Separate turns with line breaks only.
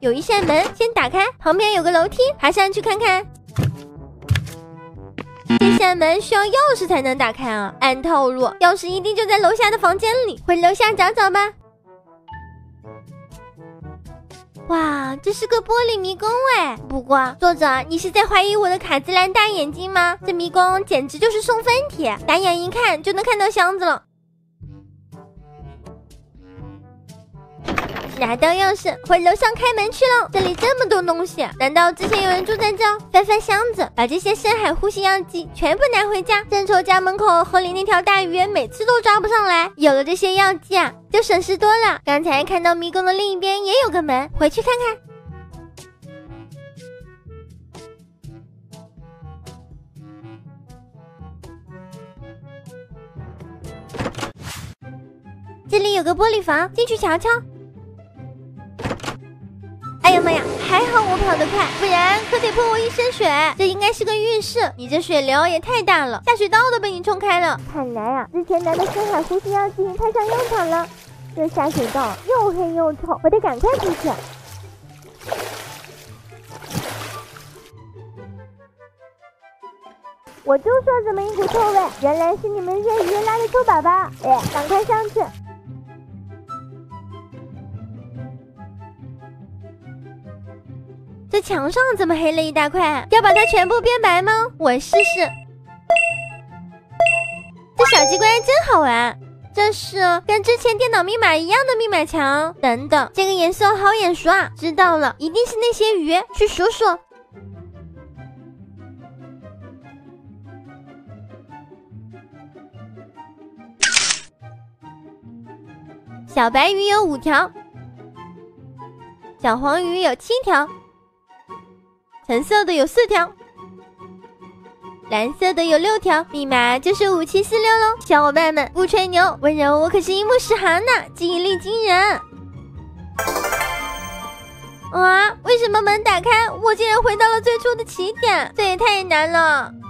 有一扇门，先打开，旁边有个楼梯，爬上去看看。这扇门需要钥匙才能打开啊，按套路，钥匙一定就在楼下的房间里，回楼下找找吧。哇，这是个玻璃迷宫哎！不过作者，你是在怀疑我的卡姿兰大眼睛吗？这迷宫简直就是送分题，打眼一看就能看到箱子了。拿到钥匙，回楼上开门去了。这里这么多东西，难道之前有人住在这？翻翻箱子，把这些深海呼吸药剂全部拿回家。正愁家门口河里那条大鱼每次都抓不上来，有了这些药剂啊，就省事多了。刚才看到迷宫的另一边也有个门，回去看看。这里有个玻璃房，进去瞧瞧。哎呀妈呀，还好我跑得快，不然可得泼我一身水。这应该是个浴室，你这水流也太大了，下水道都被你冲开了。看来啊，之前拿的深海呼吸药剂派上用场了。这下水道又黑又臭，我得赶快出去。我就说怎么一股臭味，原来是你们这些鱼拉的臭粑粑。哎，赶快上去。这墙上怎么黑了一大块？要把它全部变白吗？我试试。这小机关真好玩，这是跟之前电脑密码一样的密码墙。等等，这个颜色好眼熟啊！知道了，一定是那些鱼，去数数。小白鱼有5条，小黄鱼有7条。橙色的有4条，蓝色的有6条，密码就是5746咯。小伙伴们不吹牛，温柔我可是一目十行呢，记忆力惊人。啊，为什么门打开，我竟然回到了最初的起点？这也太难了。